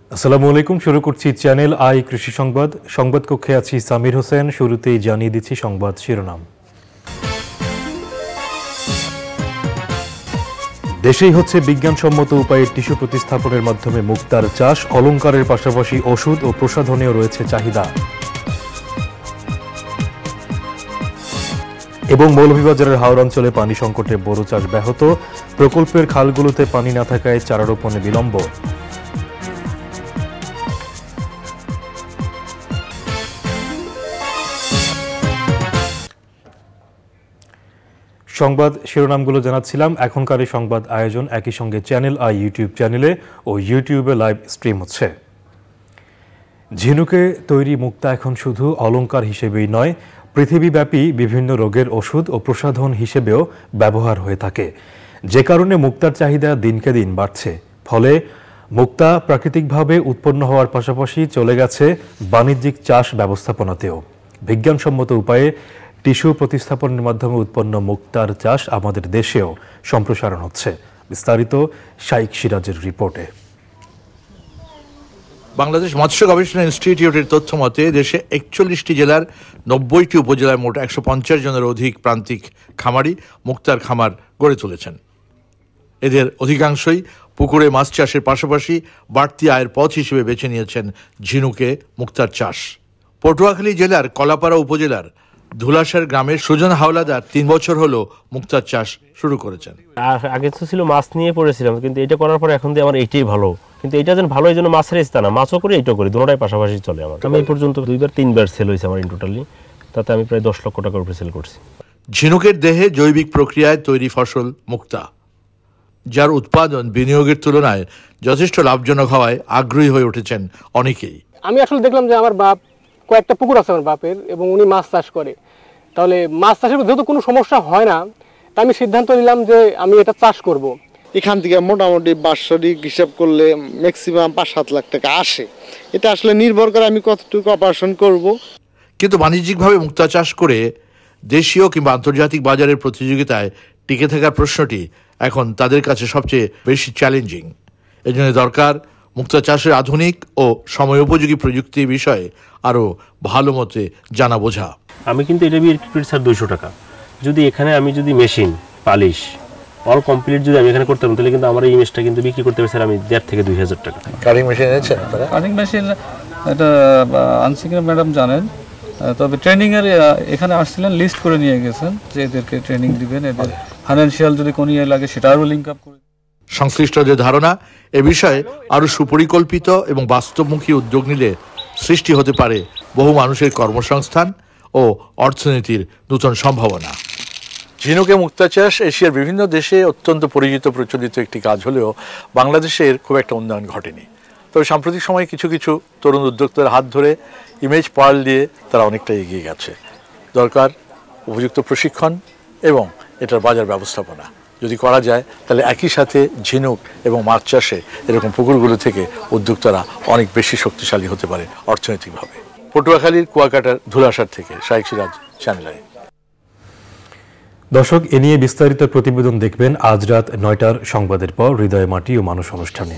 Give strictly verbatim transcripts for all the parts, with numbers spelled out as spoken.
আসসালামু আলাইকুম। শুরু করছি চ্যানেল আই কৃষি সংবাদ। সংবাদ কক্ষে আছি সামির হোসেন। শুরুতেই জানিয়ে দিচ্ছি সংবাদ শিরোনাম। দেশেই হচ্ছে বিজ্ঞানসম্মত উপায়ে টিস্যু প্রতিস্থাপনের মাধ্যমে মুক্তার চাষ, অলংকারের পাশাপাশি ওষুধ ও প্রসাধনেও রয়েছে চাহিদা। এবং মৌলভীবাজারের হাওর অঞ্চলে পানি সংকটে বোরো চাষ ব্যাহত, প্রকল্পের খালগুলোতে পানি না থাকায় চারা রোপণে বিলম্ব। সংবাদ শিরোনামগুলো জানাচ্ছিলাম। এখনকার এই সংবাদ আয়োজন একই সঙ্গে চ্যানেল আই ইউটিউব চ্যানেলে ও ইউটিউবে লাইভ স্ট্রিম হচ্ছে। ঝিনুকে তৈরি মুক্তা এখন শুধু অলংকার হিসেবেই নয়, পৃথিবীব্যাপী বিভিন্ন রোগের ওষুধ ও প্রসাধন হিসেবেও ব্যবহার হয়ে থাকে, যে কারণে মুক্তার চাহিদা দিনকে দিন বাড়ছে। ফলে মুক্তা প্রাকৃতিকভাবে উৎপন্ন হওয়ার পাশাপাশি চলে গেছে বাণিজ্যিক চাষ ব্যবস্থাপনাতেও। বিজ্ঞানসম্মত উপায়ে টিস্যু প্রতিস্থাপনের মাধ্যমে উৎপন্ন মুক্তার চাষ আমাদের দেশেও সম্প্রসারণ হচ্ছে। বিস্তারিত শাইখ সিরাজের রিপোর্টে। বাংলাদেশ মৎস্য গবেষণা ইনস্টিটিউটের তথ্য মতে দেশে একচল্লিশটি জেলার নব্বইটি উপজেলায় মোট একশো পঞ্চাশ জনের অধিক প্রান্তিক খামারি মুক্তার খামার গড়ে তুলেছেন। এদের অধিকাংশই পুকুরে মাছ চাষের পাশাপাশি বাড়তি আয়ের পথ হিসেবে বেছে নিয়েছেন ঝিনুকে মুক্তার চাষ। পটুয়াখালী জেলার কলাপাড়া উপজেলার ধুলাসার গ্রামের সুজন হাওলাদার তিন বছর হলো মুক্তার চাষ শুরু করেছেন। আগে তো ছিল মাছ নিয়ে পড়েছিলাম, কিন্তু এটা করার পর এখন দিয়ে আমার এইটাই ভালো। কিন্তু এটা যেন ভালো, এই জন্য মাছের ইস্তা না, মাছও করি এইটাও করি, দুটোটাই পাশাপাশি চলে আমার। আমি এই পর্যন্ত দুইবার তিনবার সেল হয়েছে আমার ইন টোটালি, তাতে আমি প্রায় দশ লক্ষ টাকার উপরে সেল করছি। ঝিনুকের দেহে জৈবিক প্রক্রিয়ায় তৈরি ফসল মুক্তা, যার উৎপাদন বিনিয়োগের তুলনায় যথেষ্ট লাভজনক হওয়ায় আগ্রহী হয়ে উঠেছেন অনেকেই। আমি আসলে দেখলাম যে আমার বাপ কয়েকটা পুকুর আছে আমার বাপের, এবং উনি মাছ চাষ করে। তাহলে মাছ চাষের যেহেতু কোনো সমস্যা হয় না, তা আমি সিদ্ধান্ত নিলাম যে আমি এটা চাষ করব। এখান থেকে মোটামুটি বাৎসরিক হিসাব করলে ম্যাক্সিমাম পাঁচ সাত লাখ টাকা আসে। এটা আসলে নির্ভর করে আমি কতটুকু অপারেশন করব। কিন্তু বাণিজ্যিকভাবে মুক্তা চাষ করে দেশীয় কিংবা আন্তর্জাতিক বাজারের প্রতিযোগিতায় টিকে থাকার প্রশ্নটি এখন তাদের কাছে সবচেয়ে বেশি চ্যালেঞ্জিং। এজন্য দরকার মুক্তা চাষের আধুনিক ও সময়োপযোগী প্রযুক্তি বিষয়ে আরও ভালো মতে জানা বোঝা। আমি কিন্তু এটা বিক্রি করি স্যার দুইশো টাকা। যদি এখানে আমি যদি মেশিন পালিশ অল কমপ্লিট যদি আমি এখানে করতে পারি, তাহলে কিন্তু আমার এই ইমেজটা কিন্তু বিক্রি করতে পারি স্যার আমি দেড় থেকে দুই হাজার টাকা। কাটিং মেশিন এনেছেন? কাটিং মেশিন এটা আনসিকিং ম্যাডাম জানেন, তবে ট্রেনিং এর এখানে আসছিলেন, লিস্ট করে নিয়ে গেছেন যে এদেরকে ট্রেনিং দিবেন, এদের ফাইন্যান্সিয়াল যদি কোনো ইয়ে লাগে সেটাও লিঙ্ক আপ করে। সংশ্লিষ্টদের ধারণা এ বিষয়ে আরও সুপরিকল্পিত এবং বাস্তবমুখী উদ্যোগ নিলে সৃষ্টি হতে পারে বহু মানুষের কর্মসংস্থান ও অর্থনীতির নতুন সম্ভাবনা। ঝিনুকে মুক্তা চাষ এশিয়ার বিভিন্ন দেশে অত্যন্ত পরিচিত প্রচলিত একটি কাজ হলেও বাংলাদেশের খুব একটা উন্নয়ন ঘটেনি। তবে সাম্প্রতিক সময়ে কিছু কিছু তরুণ উদ্যোক্তার হাত ধরে ইমেজ পার্ল দিয়ে তারা অনেকটা এগিয়ে গেছে। দরকার উপযুক্ত প্রশিক্ষণ এবং এটার বাজার ব্যবস্থাপনা। যদি করা যায় তাহলে একই সাথে ঝিনুক এবং মাছ চাষে এরকম পুকুরগুলো থেকে উদ্যোক্তারা অনেক বেশি শক্তিশালী হতে পারে অর্থনৈতিকভাবে। পটুয়াখালীর কুয়াকাটার ধুলাসার থেকে শাইখ সিরাজ, চ্যানেল আই। দর্শক, এ নিয়ে বিস্তারিত প্রতিবেদন দেখবেন আজ রাত নয়টার সংবাদের পর হৃদয় মাটি ও মানুষ অনুষ্ঠানে।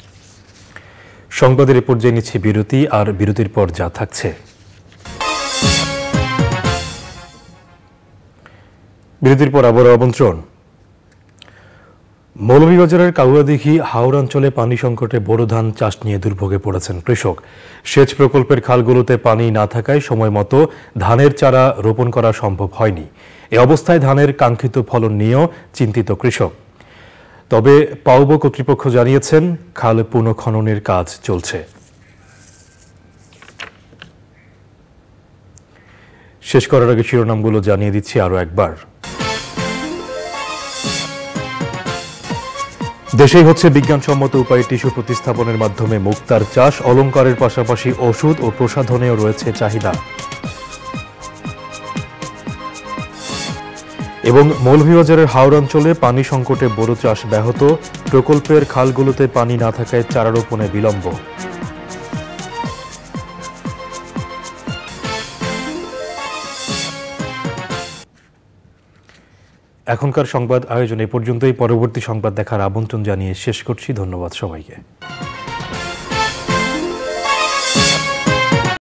সংবাদের এ পর্যায়ে নিচ্ছে বিরতি, আর বিরতির পর যা থাকছে। বিরতির পর আবার আমন্ত্রণ। মৌলভীবাজারের কাউয়াদিঘি হাওর অঞ্চলে পানি সংকটে বোরো ধান চাষ নিয়ে দুর্ভোগে পড়েছেন কৃষক। সেচ প্রকল্পের খালগুলোতে পানি না থাকায় সময় মতো ধানের চারা রোপণ করা সম্ভব হয়নি। এ অবস্থায় ধানের কাঙ্ক্ষিত ফলন নিয়েও চিন্তিত কৃষক। তবে পাউব কর্তৃপক্ষ জানিয়েছেন খাল পুনঃখননের কাজ চলছে। শেষ করার আগে শিরোনামগুলো জানিয়ে দিচ্ছি আরও একবার। দেশেই হচ্ছে বিজ্ঞানসম্মত উপায়ে টিস্যু প্রতিস্থাপনের মাধ্যমে মুক্তার চাষ, অলংকারের পাশাপাশি ওষুধ ও প্রসাধনেও রয়েছে চাহিদা। এবং মৌলভীবাজারের হাওর অঞ্চলে পানি সংকটে বোরো চাষ ব্যাহত, প্রকল্পের খালগুলোতে পানি না থাকায় চারা রোপণে বিলম্ব। এখনকার সংবাদ আয়োজন এ পর্যন্তই। পরবর্তী সংবাদ দেখার আমন্ত্রণ জানিয়ে শেষ করছি। ধন্যবাদ সবাইকে।